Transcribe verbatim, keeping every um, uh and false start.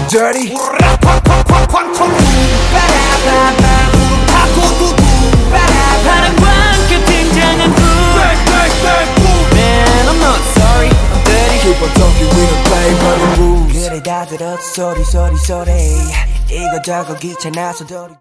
dirty. 바람과 함께 등장한 Man, I'm not sorry, I'm dirty. Keep on talking, we don't play by the rules. 그래 다 들었어 소리 소리 소리 이거 저거 귀찮아서 도리